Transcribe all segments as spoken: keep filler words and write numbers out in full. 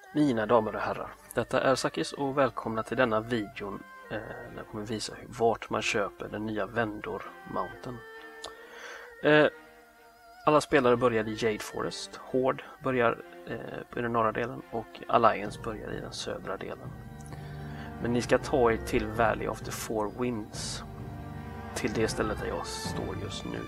Mina damer och herrar, detta är Sakis och välkomna till denna videon eh, där jag kommer visa vart man köper den nya Vendor-mounten. Eh, alla spelare börjar i Jade Forest, Horde börjar eh, i den norra delen och Alliance börjar i den södra delen. Men ni ska ta er till Valley of the Four Winds, till det stället där jag står just nu.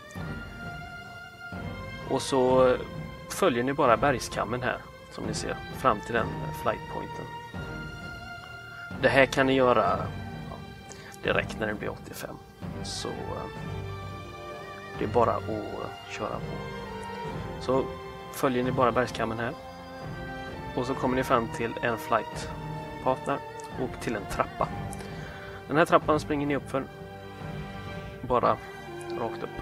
Och så följer ni bara bergskammen här, som ni ser, fram till den flightpointen. Det här kan ni göra ja, direkt när det blir åttiofem. Så det är bara att köra på. Så följer ni bara bergskammen här. Och så kommer ni fram till en flight partner och till en trappa. Den här trappan springer ni upp för. Bara rakt upp.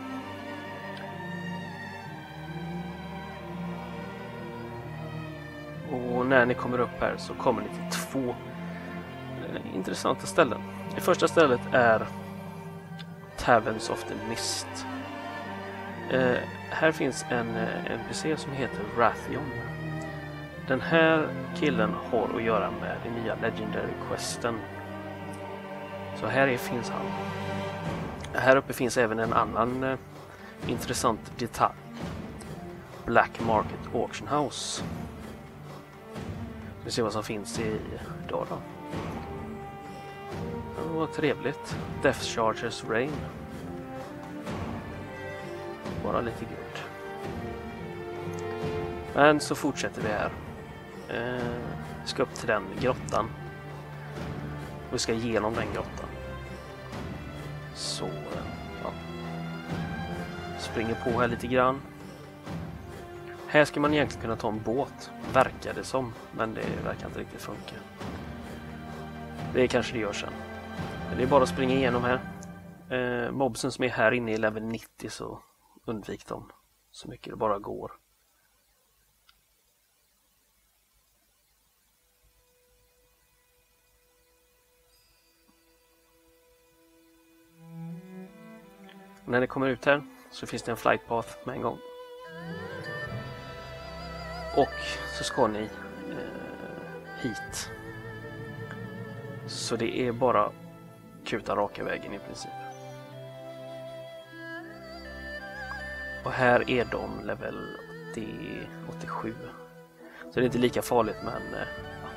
Och när ni kommer upp här så kommer ni till två eh, intressanta ställen. Det första stället är Taverns of the Mist. Eh, här finns en eh, N P C som heter Rathion. Den här killen har att göra med den nya Legendary Questen. Så här är, finns han. Här uppe finns även en annan eh, intressant detalj. Black Market Auction House. Vi ser vad som finns i idag då. Det var trevligt. Death Chargers Rain. Bara lite guld. Men så fortsätter vi här. Eh, vi ska upp till den grottan. Vi ska igenom den grottan. Så ja. Springer på här lite grann. Här ska man egentligen kunna ta en båt, verkar det som, men det verkar inte riktigt funka. Det kanske det gör sen. Men det är bara att springa igenom här. Eh, mobsen som är här inne i level nittio, så undvik dem så mycket det bara går. Och när ni kommer ut här så finns det en flight path med en gång. Och så ska ni eh, hit. Så det är bara kuta raka vägen i princip. Och här är de level åttio, åttiosju. Så det är inte lika farligt, men eh,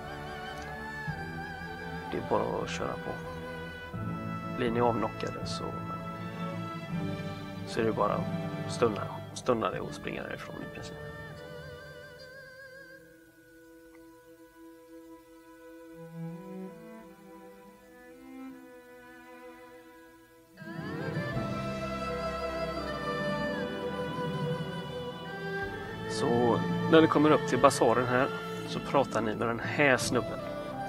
det är bara att köra på. Blir ni avknockade så, så är det bara att stunna, stunna det och springa därifrån i princip. Så när ni kommer upp till basaren här så pratar ni med den här snubben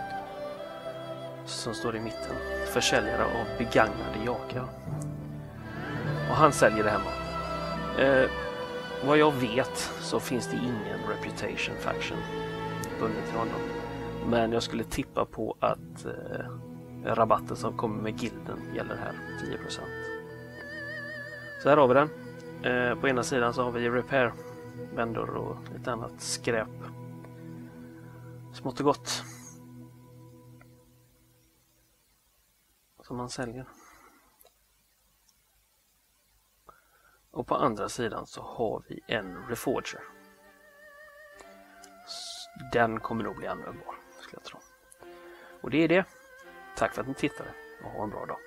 som står i mitten. Försäljare av begagnade jakar. Och han säljer det här med. Eh, vad jag vet så finns det ingen reputation faction bundet till honom. Men jag skulle tippa på att eh, rabatten som kommer med gilden gäller här, tio procent. Så här har vi den. Eh, på ena sidan så har vi repair Vendor och ett annat skräp. Smått och gott. Som man säljer. Och på andra sidan så har vi en Reforger. Den kommer nog bli användbar, skulle jag tro. Och det är det. Tack för att ni tittade och ha en bra dag.